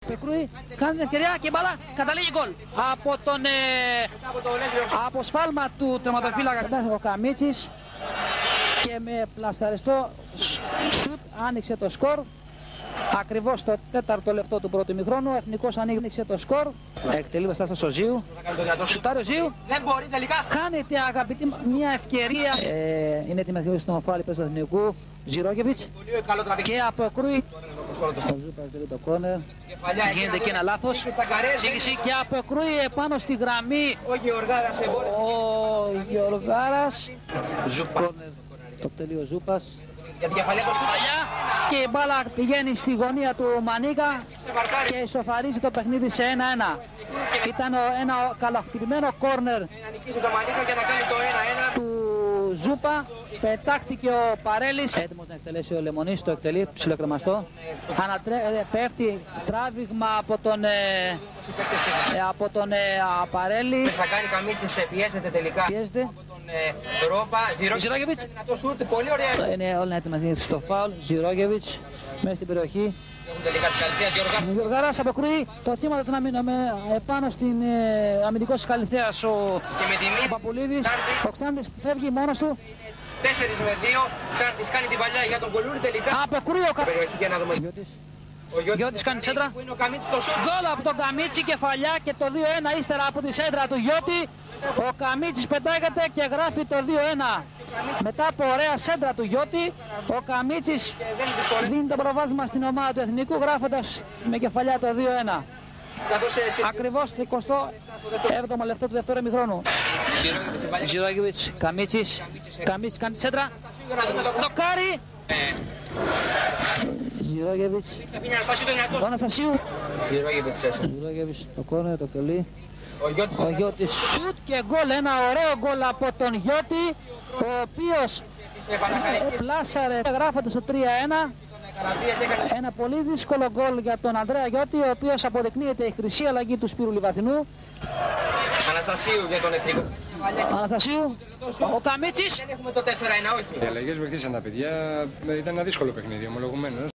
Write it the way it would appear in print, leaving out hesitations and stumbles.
Πεκρούη κάνει την ευκαιρία και η μπάλα καταλήγει γκολ. Από τον από σφάλμα του τερματοφύλακα ο Καμίτσης και με πλασταριστό σουτ άνοιξε το σκορ. Ακριβώς το 4ο λεπτό του πρώτου ημιχρόνου, ο Εθνικός ανοίγει το σκορ. Εκτελεί μπροστά ο Ζίου. Σουτάρει ο Ζίου. Δεν μπορεί τελικά. Χάνεται αγαπητή μια ευκαιρία. Είναι έτοιμη να στον οφάλι του Εθνικού. Ζιρόγεβιτς. Και αποκρούει. Ο Ζούπας τελεί το κόρνερ. Γίνεται και ένα λάθος. Σύγκριση και αποκρούει επάνω στη γραμμή. Ο Γεωργάρας. Κόρνερ. Το τελεί ο Ζούπας. Και η μπάλα πηγαίνει στη γωνία του Μανίκα και ισοφαρίζει το παιχνίδι σε 1-1. Ήταν ένα καλοχτυπημένο κόρνερ του Ζούπα. Πετάχτηκε ο Παρέλης. Έτοιμος να εκτελέσει ο Λεμονής, το εκτελεί ψιλοκρεμαστό. Πέφτει τράβηγμα από τον Παρέλη. Θα κάνει Καμίτσης, πιέζεται τελικά. Πιέζεται. Ζιρόγεβιτς. Πολύ ωραία. Είναι όλα έτοιμα στο φάουλ. Ζιρόγεβιτς μέσα στην περιοχή. Ο Γεωργάρας αποκρούει το τσίμα του επάνω στην αμυντικό της Καλυθέας ο Παπουλίδης. Ο Ξάντης φεύγει μόνος του. 4 με 2. Ξάρτης κάνει την παλιά για τον Κολούρη τελικά. Αποκρούει ο Γιώτης κάνει σέντρα. Γκολ από τον Καμίτσι, κεφαλιά και το 2-1 ύστερα από τη σέντρα του Γιώτη. Ο Καμίτσης πετάγεται και γράφει το 2-1. Μετά από ωραία σέντρα του Γιώτη, ο Καμίτσης δίνει το προβάδισμα στην ομάδα του Εθνικού γράφοντας με κεφαλιά το 2-1. Ακριβώς το 27ο λεπτό του δεύτερου ημιχρόνου. Ζιρόγεβιτς, Καμίτσης κάνει τη σέντρα. Δοκάρι. Ζιρόγεβιτς. Ο Αναστασίου. Ζιρόγεβιτς, το κόρνερ, το κελί. Ο Γιώτης σουτ και γκολ, ένα ωραίο γκολ από τον Γιώτη, ο οποίος πλάσαρε γράφοντας το 3-1. Ένα πολύ δύσκολο γκολ για τον Ανδρέα Γιώτη, ο οποίος αποδεικνύεται η χρυσή αλλαγή του Σπύρου Λιβαθινού. Αναστασίου για τον Εθνικό. Αναστασίου, ο Καμίτσης. Δεν έχουμε το 4-1, όχι. Οι αλλαγές βοηθήσαν τα παιδιά, ήταν ένα δύσκολο παιχνίδι, ομολογουμένως.